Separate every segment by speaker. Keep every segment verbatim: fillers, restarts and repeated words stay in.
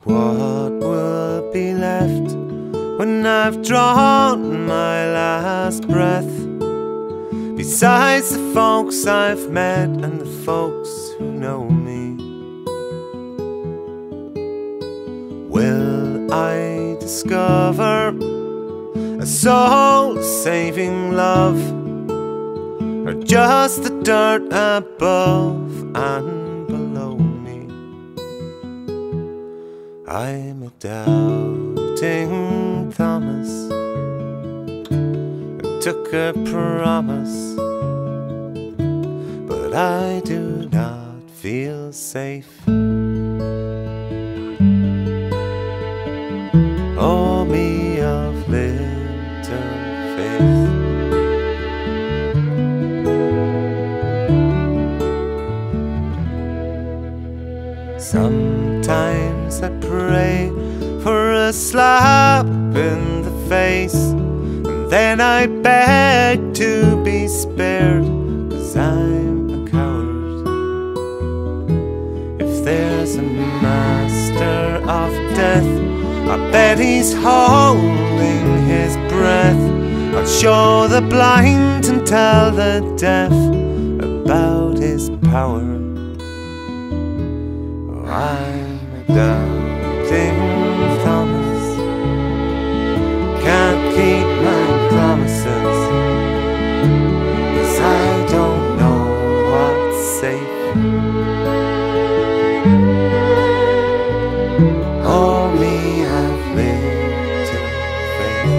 Speaker 1: What will be left when I've drawn my last breath? Besides the folks I've met and the folks who know me, will I discover a soul-saving love, or just the dirt above and below me? I'm a doubting Thomas who took a promise, but I do not feel safe. Oh, me of little faith. Sometimes I pray for a slap in the face, and then I beg to be spared, 'cause I'm a coward. If there's a master of death, I bet he's holding his breath. I'll show the blind and tell the deaf about his power. Oh, I'm a doubting Thomas, can't keep my promises, 'cause I don't know what's safe. Oh, me of little faith.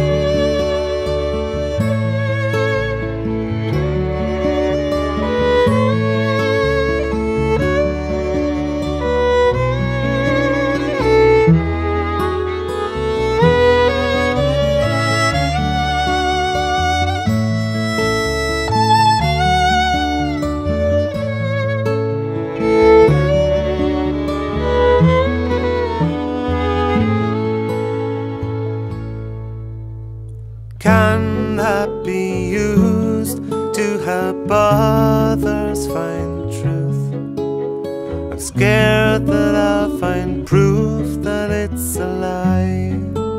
Speaker 1: Can that be used to help others find truth? I'm scared that I'll find proof that it's a lie.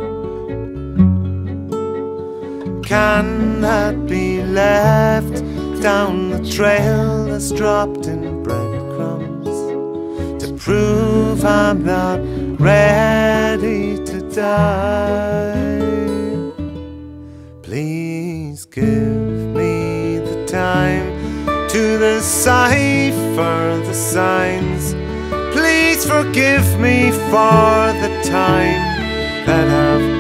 Speaker 1: Can that be left down the trail that's dropped in breadcrumbs, to prove I'm not ready to die? Please give me the time to decipher the signs. Please forgive me for the time that I've